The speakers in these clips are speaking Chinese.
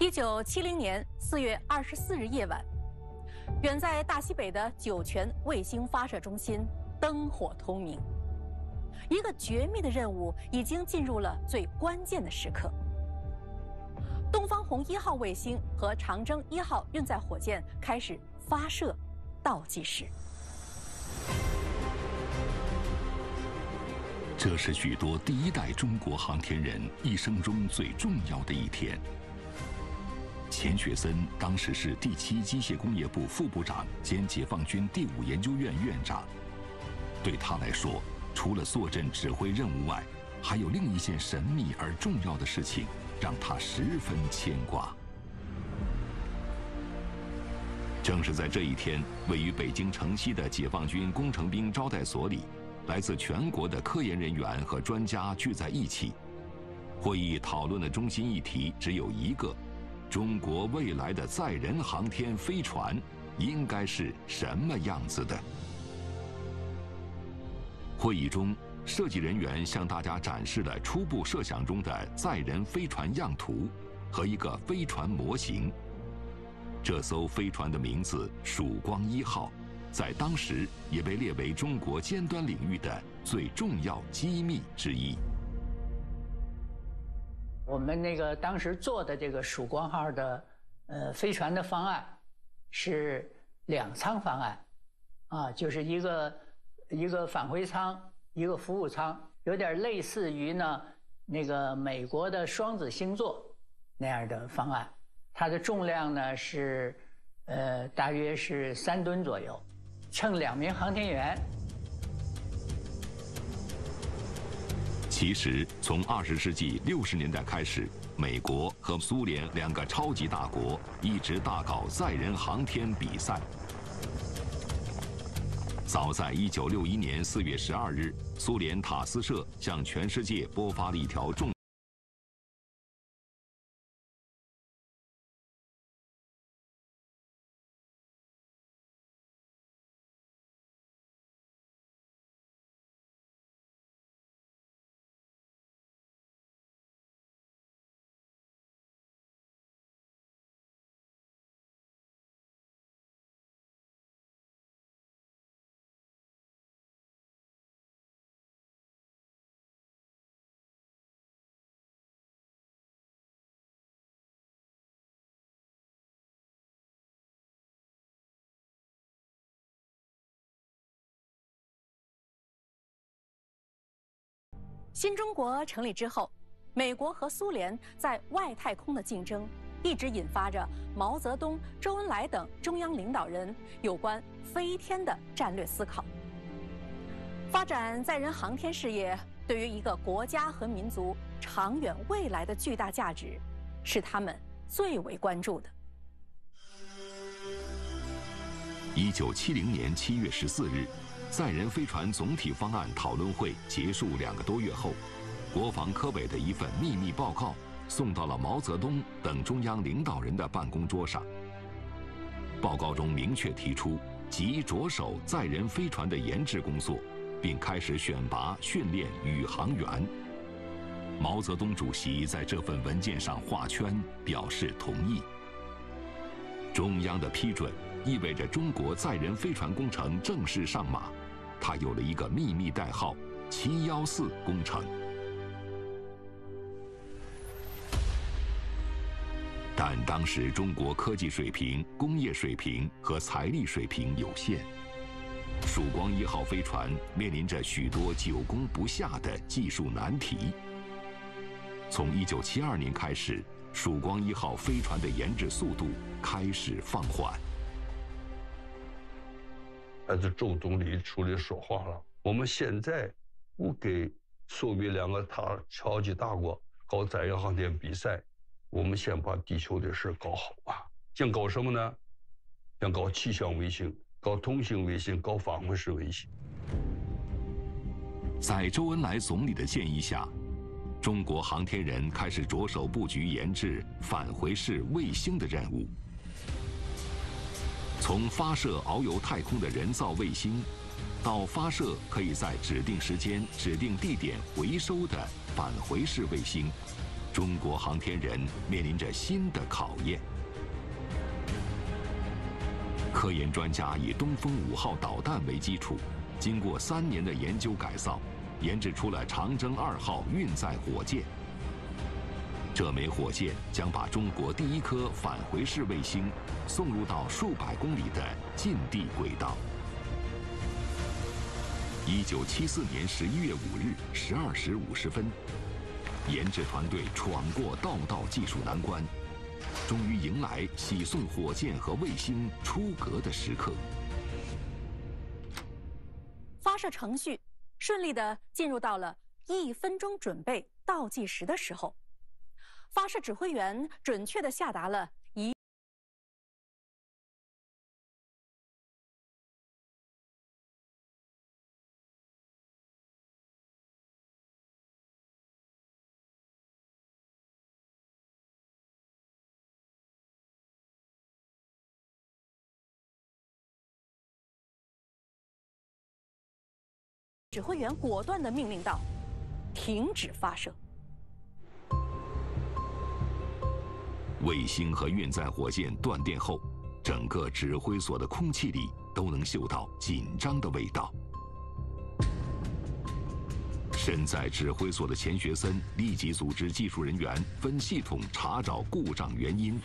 1970年4月24日夜晚，远在大西北的酒泉卫星发射中心灯火通明，一个绝密的任务已经进入了最关键的时刻。东方红1号卫星和长征1号运载火箭开始发射倒计时。 这是许多第一代中国航天人一生中最重要的一天。钱学森当时是第7机械工业部副部长兼解放军第5研究院院长。对他来说，除了坐镇指挥任务外，还有另一件神秘而重要的事情，让他十分牵挂。正是在这一天，位于北京城西的解放军工程兵招待所里，来自全国的科研人员和专家聚在一起。会议讨论的中心议题只有一个：中国未来的载人航天飞船应该是什么样子的？会议中，设计人员向大家展示了初步设想中的载人飞船样图和一个飞船模型。这艘飞船的名字“曙光1号”，在当时也被列为中国尖端领域的最重要机密之一。 我们当时做的这个曙光号的飞船的方案是2舱方案，就是一个返回舱，一个服务舱，有点类似于美国的双子星座那样的方案。它的重量呢是大约是3吨左右，乘2名航天员。 其实，从20世纪60年代开始，美国和苏联2个超级大国一直大搞载人航天比赛。早在1961年4月12日，苏联塔斯社向全世界播发了一条新中国成立之后，美国和苏联在外太空的竞争一直引发着毛泽东、周恩来等中央领导人有关飞天的战略思考。发展载人航天事业对于一个国家和民族长远未来的巨大价值，是他们最为关注的。 1970年7月14日，载人飞船总体方案讨论会结束2个多月后，国防科委的一份秘密报告送到了毛泽东等中央领导人的办公桌上。报告中明确提出，即着手载人飞船的研制工作，并开始选拔训练宇航员。毛泽东主席在这份文件上画圈，表示同意。中央的批准意味着中国载人飞船工程正式上马，它有了一个秘密代号“714工程”。但当时中国科技水平、工业水平和财力水平有限，曙光1号飞船面临着许多久攻不下的技术难题。从1972年开始，曙光1号飞船的研制速度开始放缓。 还是周总理出来说话了，我们现在不给苏美2个超级大国搞载人航天比赛，我们先把地球的事搞好吧。想搞什么呢？想搞气象卫星，搞通信卫星，搞返回式卫星。 在周恩来总理的建议下，中国航天人开始着手布局研制返回式卫星的任务。从发射遨游太空的人造卫星，到发射可以在指定时间、指定地点回收的返回式卫星， 中国航天人面临着新的考验。科研专家以东风5号导弹为基础，经过3年的研究改造，研制出了长征2号运载火箭。这枚火箭将把中国第一颗返回式卫星送入到数百公里的近地轨道。1974年11月5日12时50分，研制团队闯过道道技术难关，终于迎来喜送火箭和卫星出阁的时刻。 发射程序顺利地进入到了1分钟准备倒计时的时候，发射指挥员准确地下达了指挥员果断地命令道：“停止发射。” 卫星和运载火箭断电后，整个指挥所的空气里都能嗅到紧张的味道。身在指挥所的钱学森立即组织技术人员分系统查找故障原因。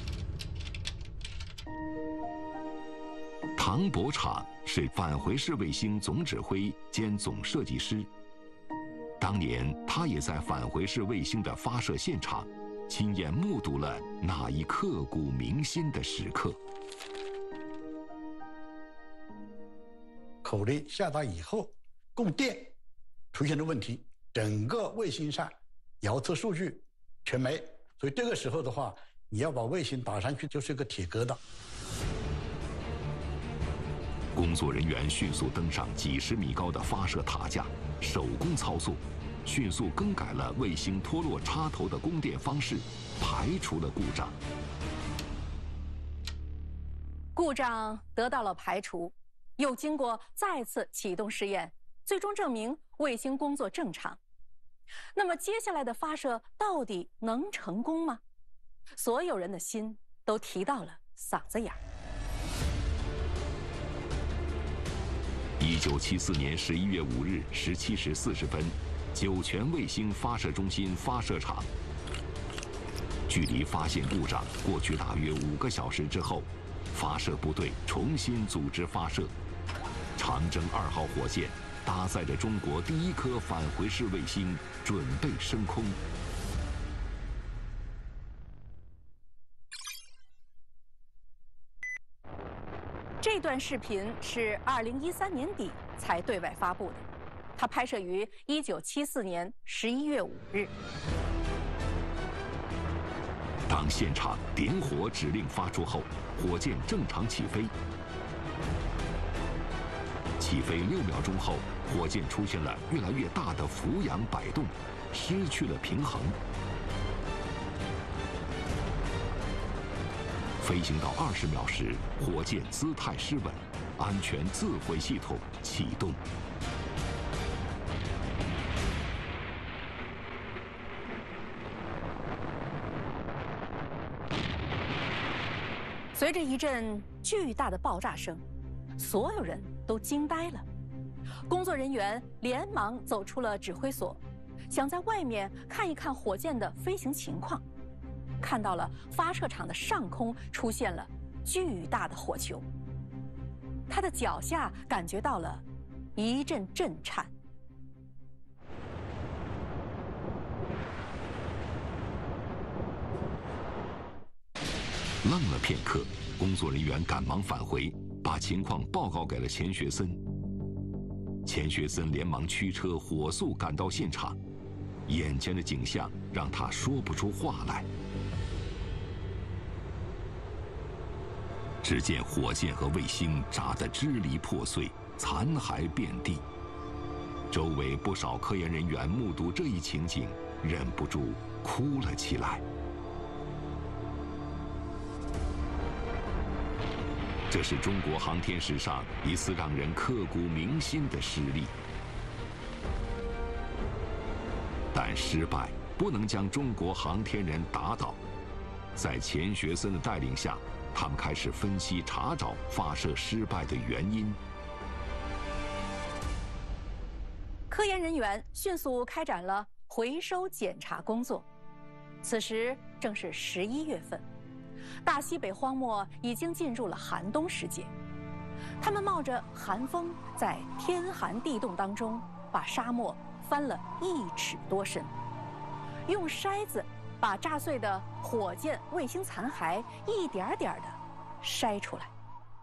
唐伯昶是返回式卫星总指挥兼总设计师，当年他也在返回式卫星的发射现场亲眼目睹了那一刻骨铭心的时刻。 口令下达以后，供电出现了问题，整个卫星上遥测数据全没，所以这个时候的话，你要把卫星打上去就是个铁疙瘩。 工作人员迅速登上几十米高的发射塔架，手工操作，迅速更改了卫星脱落插头的供电方式，排除了故障。 故障得到了排除，又经过再次启动试验，最终证明卫星工作正常。那么接下来的发射到底能成功吗？所有人的心都提到了嗓子眼儿。 1974年11月5日17时40分，酒泉卫星发射中心发射场。距离发现故障过去大约5个小时之后，发射部队重新组织发射。长征2号火箭搭载着中国第一颗返回式卫星，准备升空。 这段视频是2013年底才对外发布的，它拍摄于1974年11月5日。 当现场点火指令发出后，火箭正常起飞。起飞6秒钟后，火箭出现了越来越大的俯仰摆动，失去了平衡。飞行到20秒时，火箭姿态失稳，安全自毁系统启动。 随着一阵巨大的爆炸声，所有人都惊呆了。工作人员连忙走出了指挥所，想在外面看一看火箭的飞行情况。看到了发射场的上空出现了巨大的火球，他的脚下感觉到了一阵震颤。 愣了片刻，工作人员赶忙返回，把情况报告给了钱学森。钱学森连忙驱车火速赶到现场，眼前的景象让他说不出话来。只见火箭和卫星炸得支离破碎，残骸遍地。周围不少科研人员目睹这一情景，忍不住哭了起来。这是中国航天史上一次让人刻骨铭心的失利，但失败不能将中国航天人打倒。在钱学森的带领下，他们开始分析查找发射失败的原因。 科研人员迅速开展了回收检查工作。此时正是11月份，大西北荒漠已经进入了寒冬时节。他们冒着寒风，在天寒地冻当中，把沙漠翻了1尺多深，用筛子把炸碎的火箭、卫星残骸一点点地筛出来。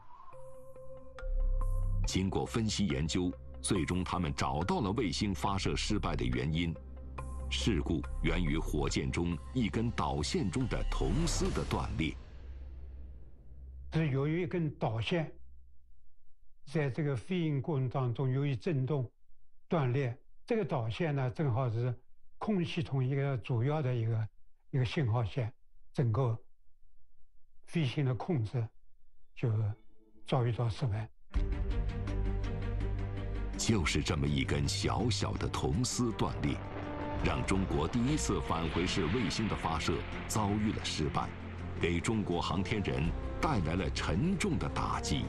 经过分析研究，最终他们找到了卫星发射失败的原因。事故源于火箭中一根导线中的铜丝的断裂。 是由于一根导线在这个飞行过程当中由于震动断裂，这个导线呢正好是空系统一个主要的一个信号线，整个飞行的控制就遭遇到失败。 就是这么一根小小的铜丝断裂，让中国第一次返回式卫星的发射遭遇了失败，给中国航天人带来了沉重的打击。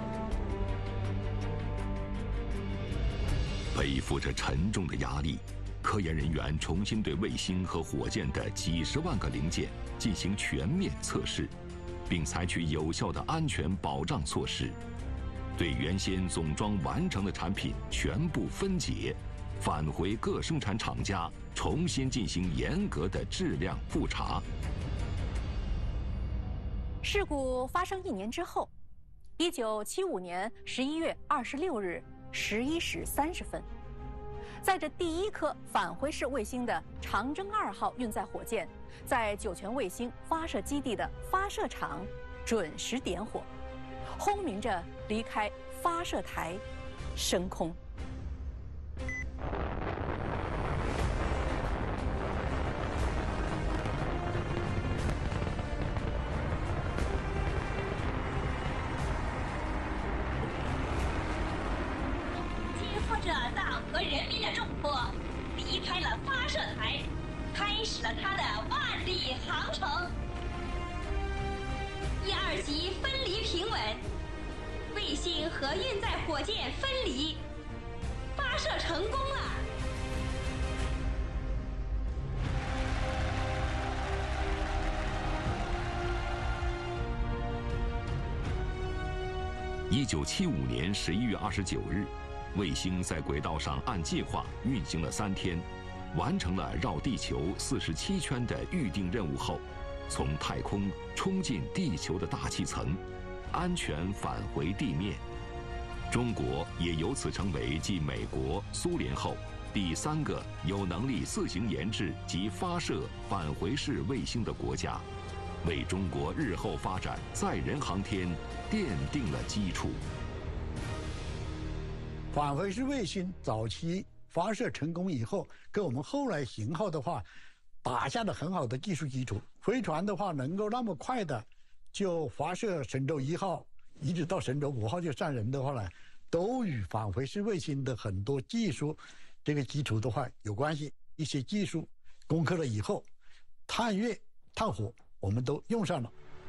背负着沉重的压力，科研人员重新对卫星和火箭的几十万个零件进行全面测试，并采取有效的安全保障措施，对原先总装完成的产品全部分解，返回各生产厂家，重新进行严格的质量复查。 事故发生1年之后，1975年11月26日11时30分，载着第一颗返回式卫星的长征2号运载火箭，在酒泉卫星发射基地的发射场准时点火，轰鸣着离开发射台，升空。 肩负着党和人民的重托，离开了发射台，开始了它的万里航程。1、2级分离平稳，卫星和运载火箭分离，发射成功了。 1975年11月29日，卫星在轨道上按计划运行了3天，完成了绕地球47圈的预定任务后，从太空冲进地球的大气层，安全返回地面。中国也由此成为继美国、苏联后第3个有能力自行研制及发射返回式卫星的国家，为中国日后发展载人航天奠定了基础。 返回式卫星早期发射成功以后，跟我们后来型号的话，打下了很好的技术基础。飞船的话，能够那么快的就发射神舟1号，一直到神舟5号就上人的话呢，都与返回式卫星的很多技术这个基础的话有关系。一些技术攻克了以后，探月、探火我们都用上了。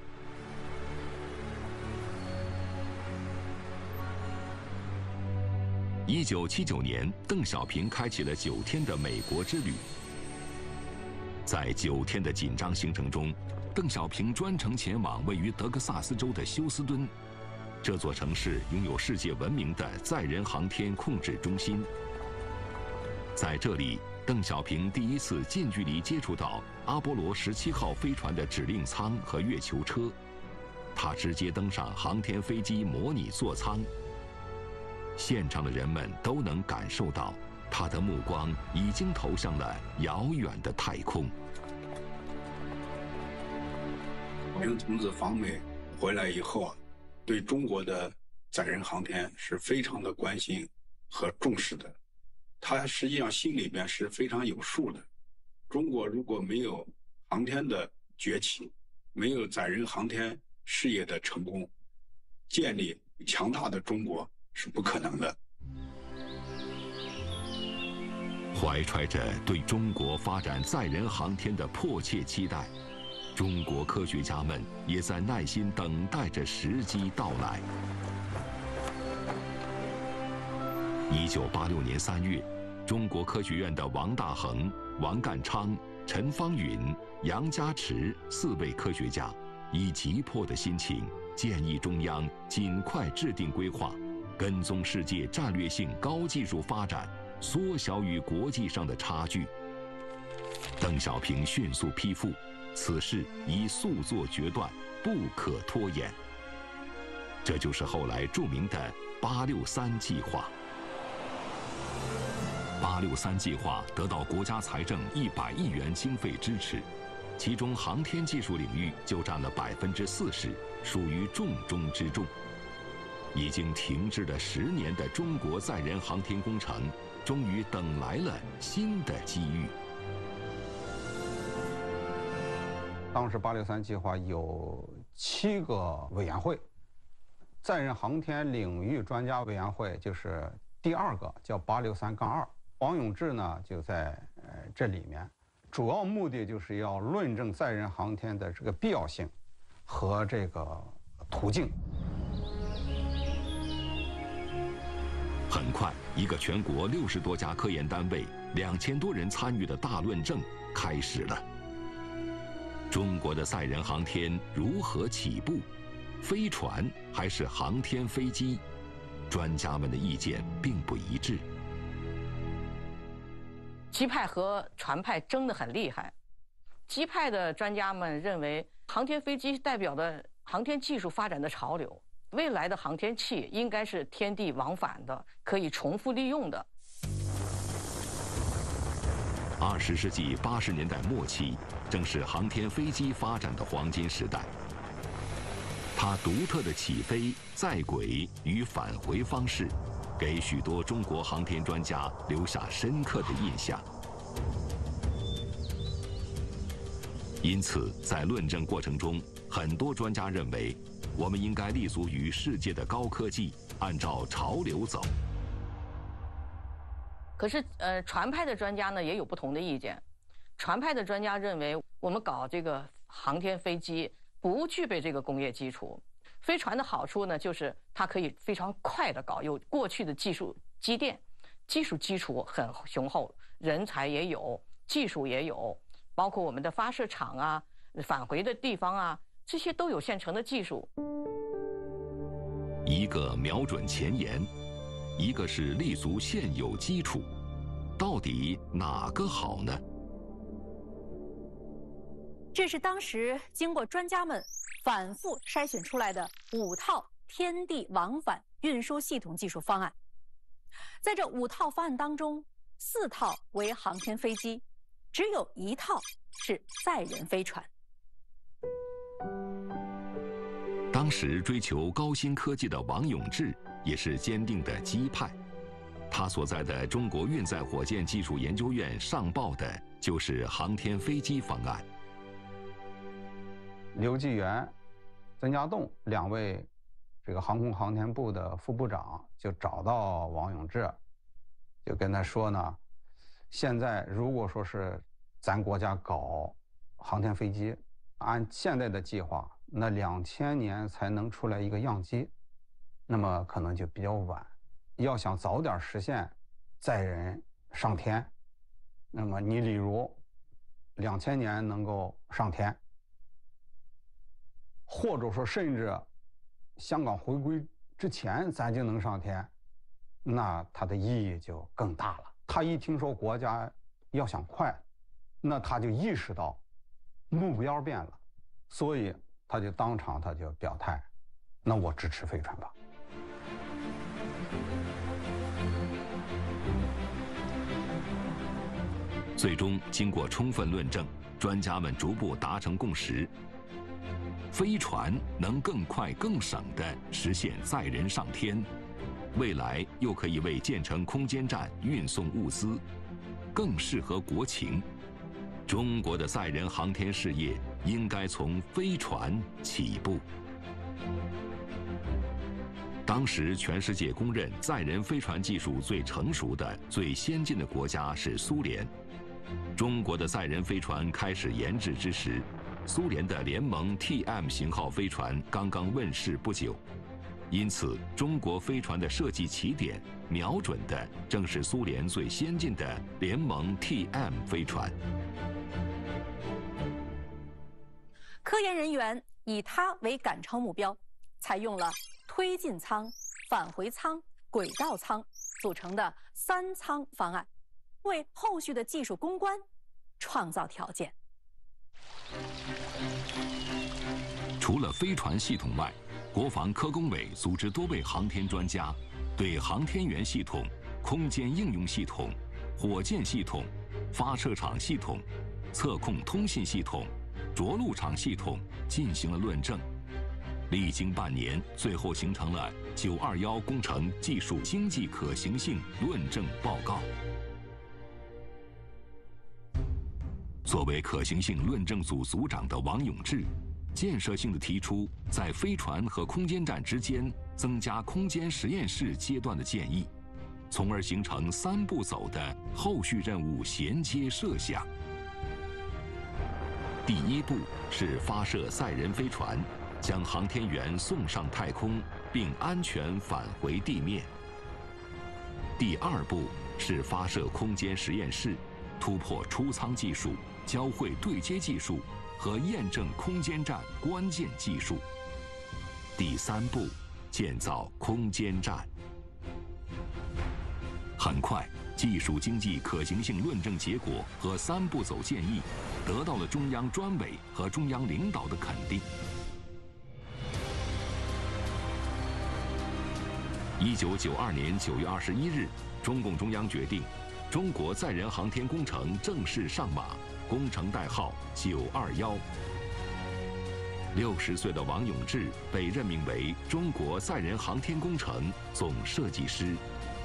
1979年，邓小平开启了9天的美国之旅。在9天的紧张行程中，邓小平专程前往位于德克萨斯州的休斯敦，这座城市拥有世界闻名的载人航天控制中心。在这里，邓小平第一次近距离接触到阿波罗17号飞船的指令舱和月球车，他直接登上航天飞机模拟座舱。现场的人们都能感受到，他的目光已经投向了遥远的太空。 平同志访美回来以后啊，对中国的载人航天是非常的关心和重视的。他实际上心里边是非常有数的。中国如果没有航天的崛起，没有载人航天事业的成功，建立强大的中国是不可能的。 怀揣着对中国发展载人航天的迫切期待，中国科学家们也在耐心等待着时机到来。1986年3月，中国科学院的王大珩、王淦昌、陈方允、杨家池4位科学家，以急迫的心情建议中央尽快制定规划，跟踪世界战略性高技术发展，缩小与国际上的差距。邓小平迅速批复，此事宜速作决断，不可拖延。这就是后来著名的863计划。863计划得到国家财政100亿元经费支持，其中航天技术领域就占了40%，属于重中之重。已经停滞了10年的中国载人航天工程，终于等来了新的机遇。 当时863计划有7个委员会，载人航天领域专家委员会就是第2个，叫863-2。王永志呢就在这里面，主要目的就是要论证载人航天的这个必要性和这个途径。 很快，一个全国60多家科研单位、2000多人参与的大论证开始了。中国的载人航天如何起步？飞船还是航天飞机？专家们的意见并不一致。 机派和船派争得很厉害。机派的专家们认为，航天飞机代表的航天技术发展的潮流，未来的航天器应该是天地往返的，可以重复利用的。 20世纪80年代末期，正是航天飞机发展的黄金时代。它独特的起飞、在轨与返回方式，给许多中国航天专家留下深刻的印象。因此，在论证过程中，很多专家认为，我们应该立足于世界的高科技，按照潮流走。 可是，船派的专家呢也有不同的意见。船派的专家认为，我们搞这个航天飞机不具备这个工业基础。飞船的好处呢，就是它可以非常快的搞，有过去的技术积淀，技术基础很雄厚，人才也有，技术也有，包括我们的发射场啊、返回的地方啊，这些都有现成的技术。 一个瞄准前沿，一个是立足现有基础，到底哪个好呢？ 这是当时经过专家们反复筛选出来的5套天地往返运输系统技术方案。在这5套方案当中，4套为航天飞机，只有1套是载人飞船。 当时追求高新科技的王永志也是坚定的机派，他所在的中国运载火箭技术研究院上报的就是航天飞机方案。 刘继元、曾家栋2位这个航空航天部的副部长就找到王永志，就跟他说呢，现在如果说是咱国家搞航天飞机，按现在的计划，那2000年才能出来一个样机，那么可能就比较晚。要想早点实现载人上天，那么你例如2000年能够上天，或者说甚至香港回归之前咱就能上天，那它的意义就更大了。他一听说国家要想快，那他就意识到目标变了，所以他就当场他就表态，那我支持飞船吧。 最终经过充分论证，专家们逐步达成共识，飞船能更快更省地实现载人上天，未来又可以为建成空间站运送物资，更适合国情。中国的载人航天事业应该从飞船起步。当当时全世界公认载人飞船技术最成熟的、最先进的国家是苏联。中国的载人飞船开始研制之时，苏联的联盟 TM 型号飞船刚刚问世不久，因此中国飞船的设计起点瞄准的正是苏联最先进的联盟 TM 飞船。 科研人员以它为赶超目标，采用了推进舱、返回舱、轨道舱组成的3舱方案，为后续的技术攻关创造条件。 除了飞船系统外，国防科工委组织多位航天专家，对航天员系统、空间应用系统、火箭系统、发射场系统、测控通信系统、着陆场系统进行了论证。历经半年，最后形成了921工程技术经济可行性论证报告。作为可行性论证组组长的王永志，建设性地提出在飞船和空间站之间增加空间实验室阶段的建议，从而形成3步走的后续任务衔接设想。第1步是发射载人飞船，将航天员送上太空，并安全返回地面。第2步是发射空间实验室，突破出舱技术、交会对接技术和验证空间站关键技术。第3步，建造空间站。很快，技术经济可行性论证结果和3步走建议得到了中央专委和中央领导的肯定。1992年9月21日，中共中央决定，中国载人航天工程正式上马，工程代号921。60岁的王永志被任命为中国载人航天工程总设计师。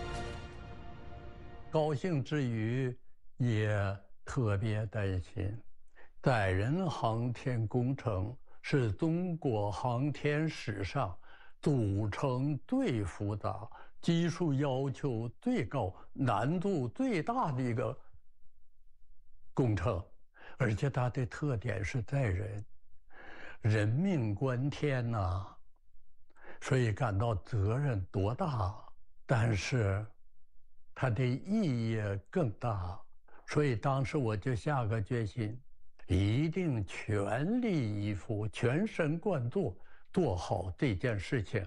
高兴之余，也特别担心。载人航天工程是中国航天史上组成最复杂、技术要求最高、难度最大的一个工程，而且它的特点是载人，人命关天呐，所以感到责任多大，但是它的意义更大，所以当时我就下个决心，一定全力以赴、全神贯注做好这件事情。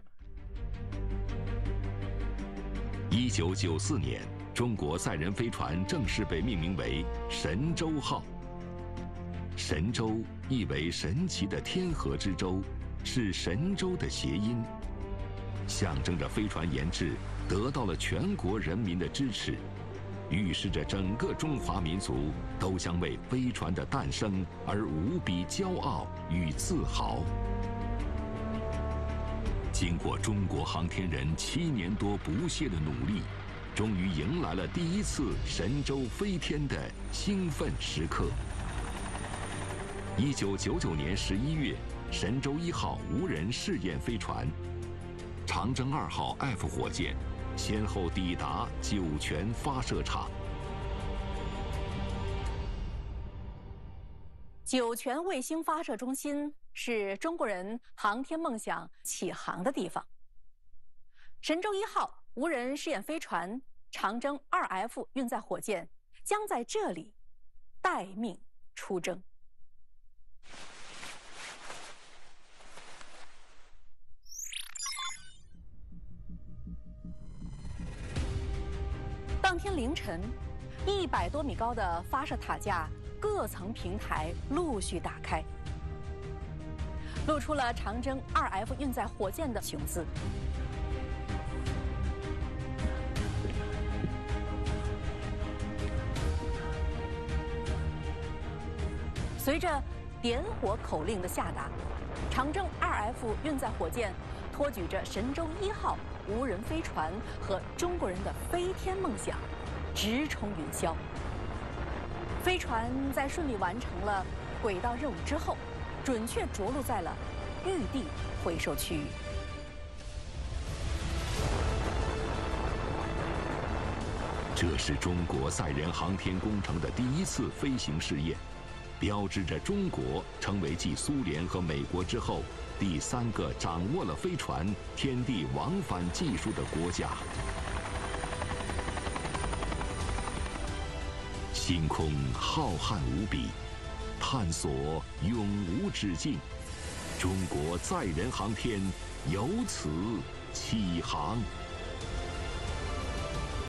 1994年，中国载人飞船正式被命名为神舟号。神舟意为神奇的天河之舟，是神舟的谐音，象征着飞船研制得到了全国人民的支持，预示着整个中华民族都将为飞船的诞生而无比骄傲与自豪。经过中国航天人7年多不懈的努力，终于迎来了第1次神舟飞天的兴奋时刻。1999年11月，神舟1号无人试验飞船、长征2号 F 火箭先后抵达酒泉发射场。 酒泉卫星发射中心是中国人航天梦想起航的地方。神舟1号无人试验飞船、长征2F 运载火箭将在这里待命出征。当天凌晨，100多米高的发射塔架各层平台陆续打开，露出了长征2F 运载火箭的雄姿。随着点火口令的下达，长征2F 运载火箭托举着神舟1号无人飞船和中国人的飞天梦想，直冲云霄。飞船在顺利完成了轨道任务之后，准确着陆在了预定回收区域。 这是中国载人航天工程的第一次飞行试验，标志着中国成为继苏联和美国之后第3个掌握了飞船天地往返技术的国家。星空浩瀚无比，探索永无止境，中国载人航天由此起航。